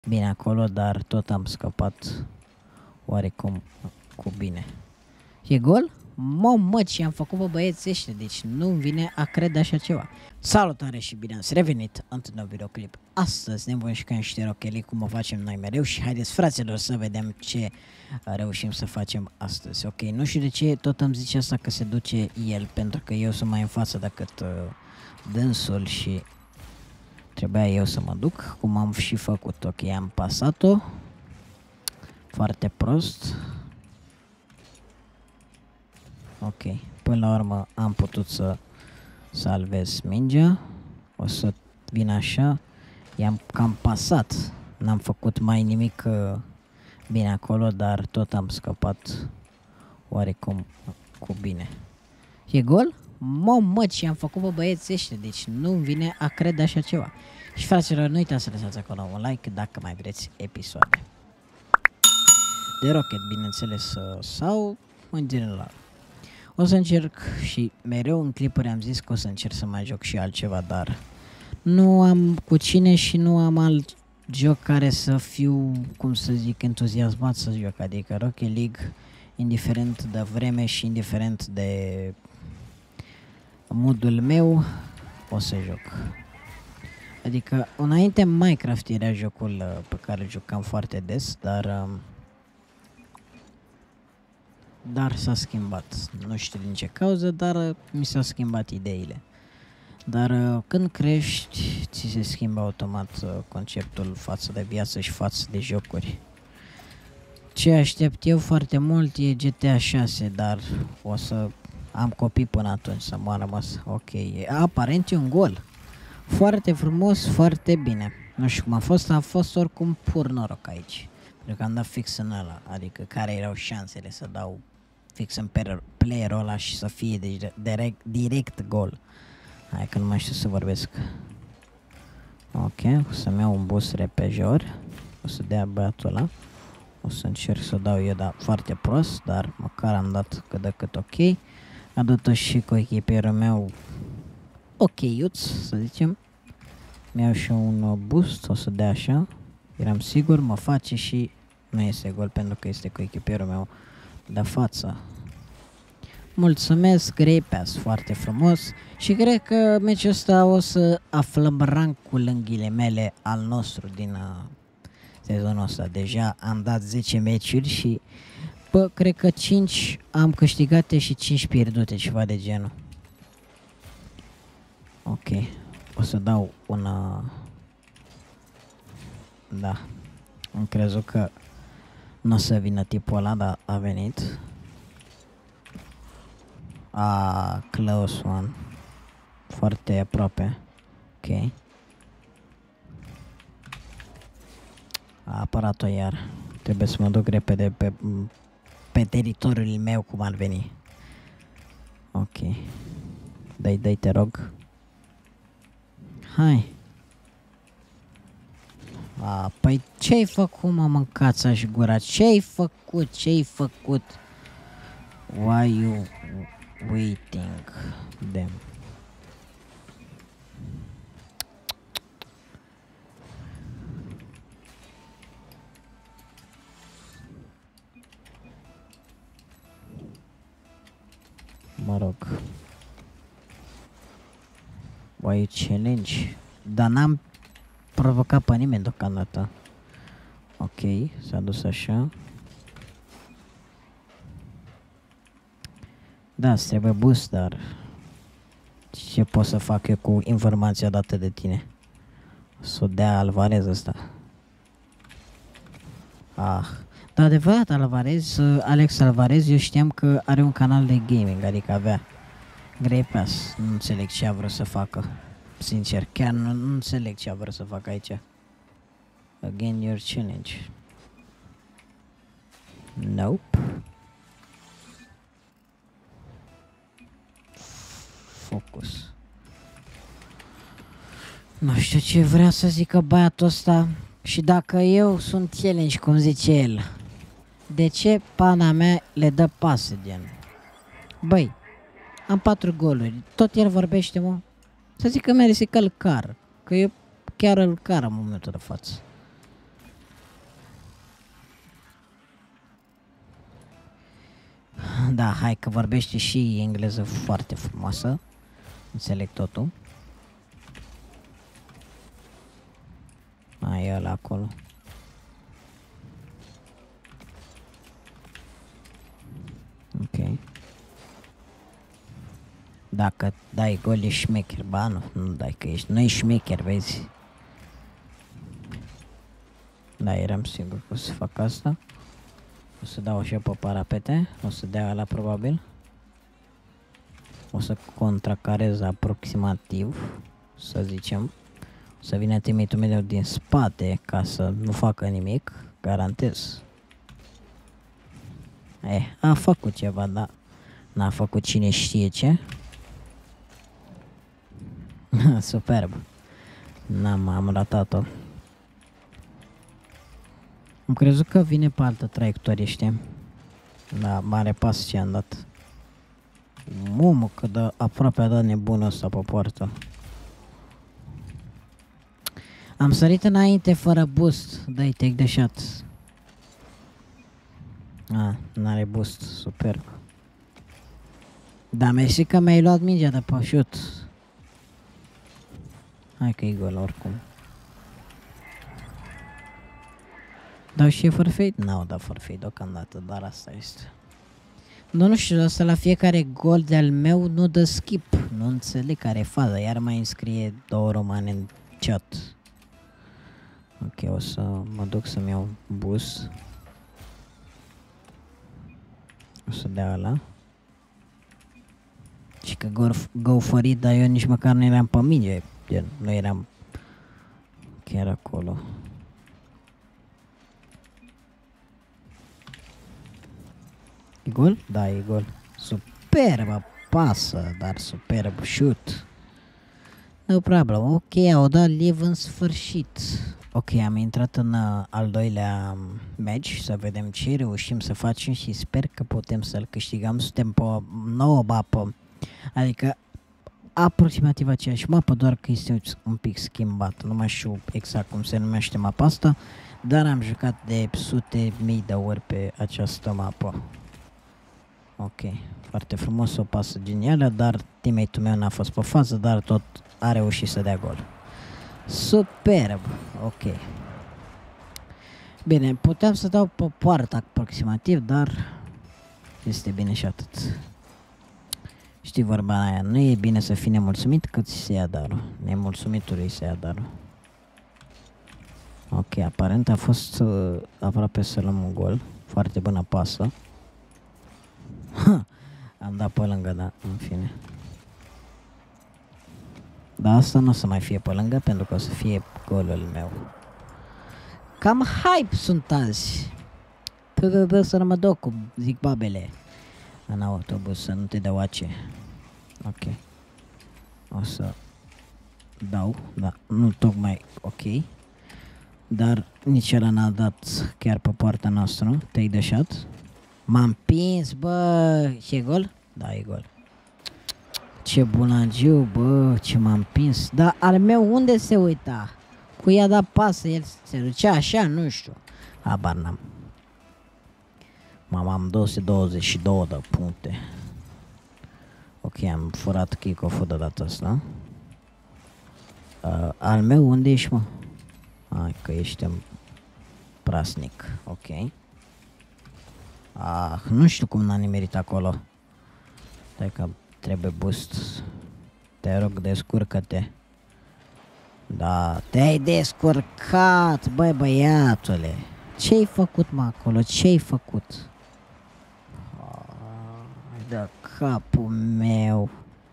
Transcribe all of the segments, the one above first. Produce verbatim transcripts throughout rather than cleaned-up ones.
bine acolo, dar tot am scăpat oarecum cu bine. E gol? Mă, mă, ce am făcut, bă, băieți ăștia, deci nu-mi vine a crede așa ceva. Salutare și bine ați revenit într-un nou videoclip. Astăzi ne vom juca niște rocheli cum o facem noi mereu și haideți, fraților, să vedem ce reușim să facem astăzi. Ok, nu știu de ce tot îmi zice asta că se duce el, pentru că eu sunt mai în față decât uh, dânsul și trebuia eu să mă duc, cum am și făcut. Ok, am pasat-o foarte prost. Ok, până la urmă am putut să salvez mingea. O să vin așa. I-am cam pasat. N-am făcut mai nimic uh, bine acolo, dar tot am scăpat oarecum cu bine. E gol? Mă, mă, ce am făcut, bă, băieți ăștia, deci nu-mi vine a crede așa ceva. Și fraților, nu uitați să lăsați acolo un like dacă mai vreți episoade de Rocket, bineînțeles, sau în general. O să încerc și mereu în clipuri am zis că o să încerc să mai joc și altceva, dar nu am cu cine și nu am alt joc care să fiu, cum să zic, entuziasmat să joc, adică Rocket League, indiferent de vreme și indiferent de modul meu, o să joc. Adică înainte Minecraft era jocul pe care îl jucam foarte des, dar Dar s-a schimbat, nu știu din ce cauză, dar mi s-au schimbat ideile. Dar când crești, ți se schimbă automat conceptul față de viață și față de jocuri. Ce aștept eu foarte mult e G T A șase, dar o să am copii până atunci să mă rămas. Ok, aparent e un gol. Foarte frumos, foarte bine. Nu știu cum a fost, a fost oricum pur noroc aici. Pentru că am dat fix în ăla, adică care erau șansele să dau fix în playerul ăla și să fie deci direct, direct gol. Hai că nu mai știu să vorbesc. Ok, o să-mi iau un boost repejor. O să dea băiatul ăla. O să încerc să dau eu, dar foarte prost, dar măcar am dat cât de cât ok. A dat-o și cu echipierul meu ok, iuț, să zicem. Mi-au și un boost, o să dea așa. Eram sigur, mă face și nu este gol pentru că este cu echipierul meu de față. Mulțumesc, Grey Pass, foarte frumos. Și cred că meciul ăsta o să aflăm rankul în ghilimele al nostru din uh, sezonul ăsta. Deja am dat zece meciuri și bă, cred că cinci am câștigate și cinci pierdute, ceva de genul. Ok, o să dau una. Da, am crezut că nu o să vină tipul ăla, dar a venit. Ah, close one. Foarte aproape. Ok. A apărat-o iar. Trebuie să mă duc repede pe, pe teritoriul meu cum ar veni. Ok. Dai, dai, te rog. Hai. A, păi ce-ai făcut, mă, mâncați-aș gura? Ce-ai făcut? Ce-ai făcut? Why you waiting them? Mă rog. Why you challenge? Dar n-am provocat pe nimeni deocamdată. Ok, s-a dus așa. Da, îți trebuie boost, dar ce pot să fac eu cu informația dată de tine? Să o dea Alvarez ăsta. Ah, dar adevărat, Alvarez, Alex Alvarez, eu știam că are un canal de gaming, adică avea Grey Pass. Nu înțeleg ce a vrut să facă. Sincer, chiar nu, nu înțeleg ce a vrut să facă aici. Again your challenge. Nope. Focus. Nu știu ce vrea să zică băiatul ăsta. Și dacă eu sunt challenge, cum zice el, de ce pana mea le dă pase, gen? Băi, am patru goluri. Tot el vorbește, mă. Să zic că merge că îl car. Că eu chiar îl car în momentul de față. Da, hai că vorbește și engleză foarte frumoasă. Înțeleg totul. Mai e ăla acolo. Ok. Dacă dai gol ești șmecher. Ba nu, nu dai că ești. Nu ești șmecher, vezi. Da, eram sigur că o să fac asta. O să dau așa pe parapete. O să dea ăla probabil. O să contracarez aproximativ, să zicem. O să vină teammate-ul meu din spate ca să nu facă nimic. Garantez. Eh, a făcut ceva, dar n-a făcut cine știe ce. Superb. N-am am ratat-o. Am crezut că vine pe altă traiectorie, știi? Da, mare pas ce am dat. Mamă, că de aproape a dat nebunul ăsta pe poartă. Am sărit înainte fără boost. Dai take the shot. Ah, n-are boost, superb. Da, mersi că mi-ai luat mingea de pe shoot. Hai că e gol oricum. Dau și e forfeit? N-au dat forfeit deocamdată, dar asta este. Nu, nu știu, asta la fiecare gol de-al meu nu dă skip. Nu înțeleg care e faza, iar mai înscrie două romane în chat. Ok, o să mă duc să-mi iau bus. O să dea ăla. Și că go, go for it, dar eu nici măcar nu eram pe minge. Nu eram chiar acolo. E gol? Da, e gol. Superbă pasă, dar superb shoot. No problem. Ok, au dat live în sfârșit. Ok, am intrat în uh, al doilea match, să vedem ce reușim să facem și sper că putem să-l câștigăm. Suntem pe o nouă mapă, adică aproximativ aceeași mapă, doar că este un pic schimbat. Nu mai știu exact cum se numește mapa asta, dar am jucat de sute mii de ori pe această mapă. Ok, foarte frumos, o pasă genială, dar teammate-ul meu n-a fost pe fază, dar tot a reușit să dea gol. Superb, ok. Bine, puteam să dau pe poartă aproximativ, dar este bine și atât. Știi vorba aia, nu e bine să fii nemulțumit cât se ia darul. Nemulțumitului se ia darul. Ok, aparent a fost uh, aproape să luăm un gol. Foarte bună pasă. Am dat pe lângă, da, în fine. Dar asta nu o să mai fie pe lângă, pentru că o să fie golul meu. Cam hype sunt azi. Trebuie să mă duc, cum zic babele. În autobuz, să nu te dau ace. Ok. O să dau, da, nu tocmai ok. Dar nici ăla n-a dat chiar pe poarta noastră. Take the shot. M-am împins, bă. Ce gol? Da, e gol. Ce bulangiu, bă, ce m-am împins. Dar al meu unde se uita? Cu i-a dat pasă, el se ducea așa, nu știu. Habar n-am. Mama, am două sute douăzeci și două de puncte. Ok, am furat kick-off-ul de data asta. Uh, al meu unde ești, mă? Hai că ești prasnic, ok. Ah, nu știu cum n-a nimerit acolo. Stai că trebuie boost. Te rog, descurcă-te. Da, te-ai descurcat, băi băiatule. Ce-ai făcut, mă, acolo? Ce-ai făcut? Ai de capul meu.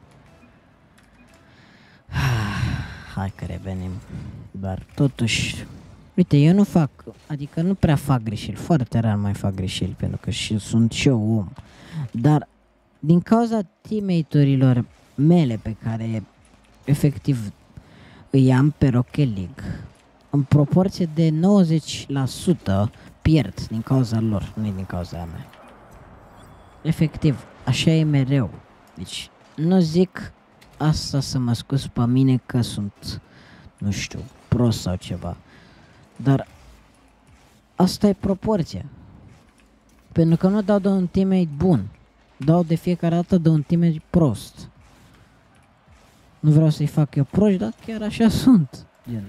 Hai că revenim. Dar totuși, uite, eu nu fac, adică nu prea fac greșeli, foarte rar mai fac greșeli, pentru că și sunt și eu om. Dar din cauza teammate-urilor mele pe care efectiv îi am pe Rocket League, în proporție de nouăzeci la sută pierd din cauza lor, nu din cauza mea. Efectiv, așa e mereu. Deci, nu zic asta să mă scuz pe mine că sunt, nu știu, prost sau ceva. Dar asta e proporția. Pentru că nu dau de un teammate bun. dau de fiecare dată de un timp prost. Nu vreau să-i fac eu proști, dar chiar așa sunt. Gen.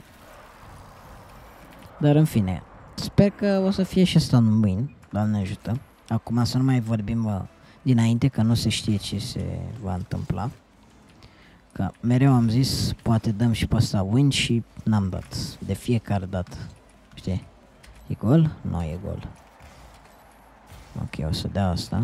Dar în fine, sper că o să fie și asta în mâini, Doamne ajută. Acum să nu mai vorbim uh, dinainte, că nu se știe ce se va întâmpla. Că mereu am zis, poate dăm și pe asta win și n-am dat. De fiecare dată. Știi? E gol? Nu e gol. Ok, o să dea asta.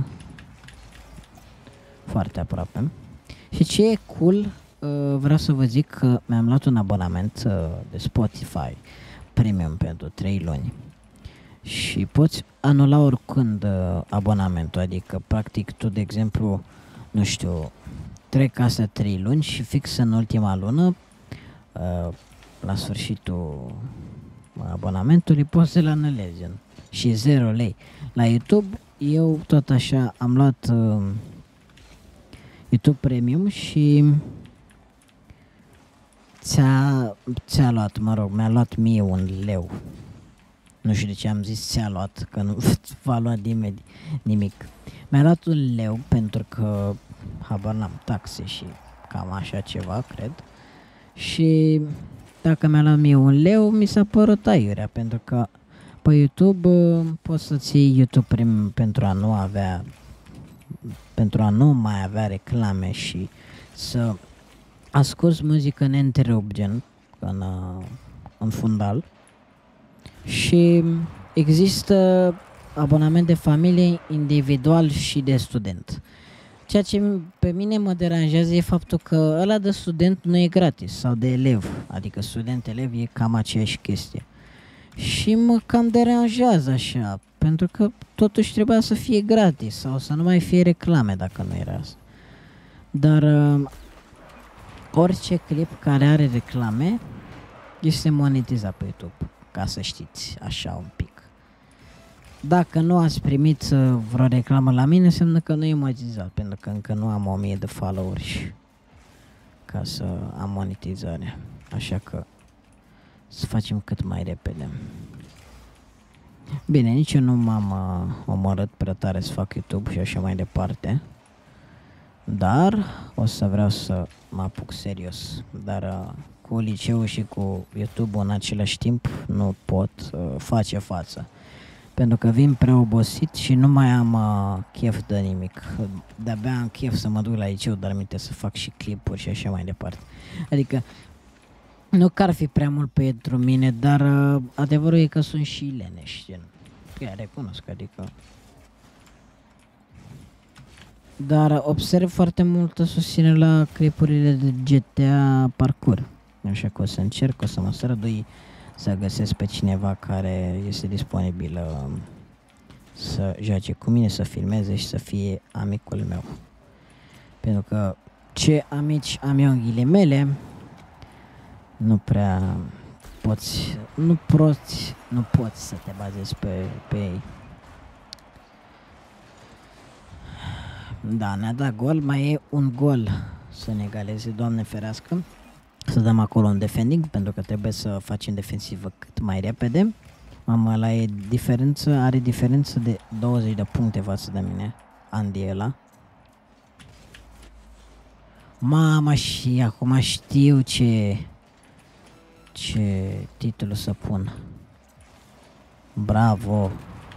Foarte aproape. Și ce e cool, uh, vreau să vă zic că mi-am luat un abonament uh, de Spotify Premium pentru trei luni. Și poți anula oricând uh, abonamentul, adică practic tu, de exemplu, nu știu, trec astea trei luni și fix în ultima lună, uh, la sfârșitul abonamentului, poți să-l anulezi și zero lei. La YouTube, eu tot așa am luat uh, YouTube Premium și ți-a, ți-a luat, mă rog, mi-a luat mie un leu. Nu știu de ce am zis ți-a luat, că nu v-a luat nimeni nimic. Mi-a luat un leu pentru că habar n-am taxe și cam așa ceva, cred. Și dacă mi-a luat mie un leu, mi s-a părut aiurea, pentru că pe YouTube uh, poți să-ți iei YouTube Premium pentru a nu avea, pentru a nu mai avea reclame și să asculți muzică neîntrerupt, gen în, uh, în fundal. Și există abonament de familie, individual și de student. Ceea ce pe mine mă deranjează e faptul că ăla de student nu e gratis, sau de elev, adică student-elev e cam aceeași chestie. Și mă cam deranjează așa, pentru că totuși trebuia să fie gratis sau să nu mai fie reclame dacă nu era asta. Dar uh, orice clip care are reclame este monetizat pe YouTube, ca să știți așa un pic. Dacă nu ați primit uh, vreo reclamă la mine, înseamnă că nu e monetizat, pentru că încă nu am o mie de followeri ca să am monetizare. Așa că să facem cât mai repede. Bine, nici eu nu m-am uh, omorât prea tare să fac YouTube și așa mai departe. Dar o să vreau să mă apuc serios. Dar uh, cu liceul și cu YouTube în același timp nu pot uh, face față. Pentru că vin prea obosit și nu mai am uh, chef de nimic. De-abia am chef să mă duc la liceu, dar minte să fac și clipuri și așa mai departe. Adică nu că ar fi prea mult pentru mine, dar uh, adevărul e că sunt și leneș, gen. Chiar recunosc, adică. Dar observ foarte multă susținere la clipurile de G T A Parkour. Așa că o să încerc, o să mă strădui să găsesc pe cineva care este disponibil uh, să joace cu mine, să filmeze și să fie amicul meu. Pentru că ce amici am eu în ghilimele, nu prea poți, nu poți, nu poți să te bazezi pe, pe ei. Da, ne-a dat gol, mai e un gol să ne egaleze, Doamne ferească. Să dăm acolo un defending, pentru că trebuie să facem defensivă cât mai repede. Mama, la e diferență, are diferență de douăzeci de puncte față de mine, Andy ăla. Mama, și acum știu ce, ce titlu să pun. Bravo!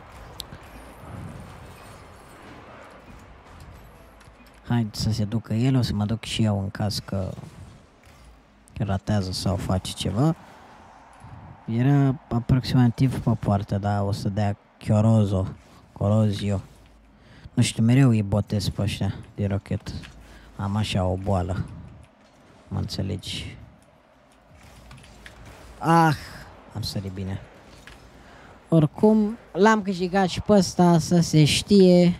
Hai să se ducă el, o să mă duc și eu în caz că ratează sau face ceva. Era aproximativ pe poartă, dar o să dea Chiorozo, Corozio. Nu știu, mereu îi botez pe ăștia de Rocket. Am așa o boală. Mă înțelegi? Ah, am sărit bine. Oricum, l-am câștigat și pe ăsta, să se știe.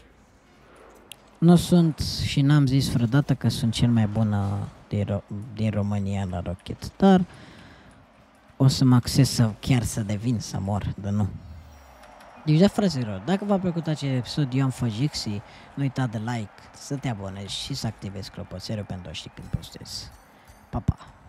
Nu sunt și n-am zis vreodată că sunt cel mai bun din, Ro din România la Rocket, dar o să mă acces să chiar să devin, să mor, de nu. Deci, da, fraților, dacă v-a plăcut acest episod, eu am fost Jixi, nu uita de like, să te abonezi și să activezi clopoțelul pentru a ști când postez. Pa, pa!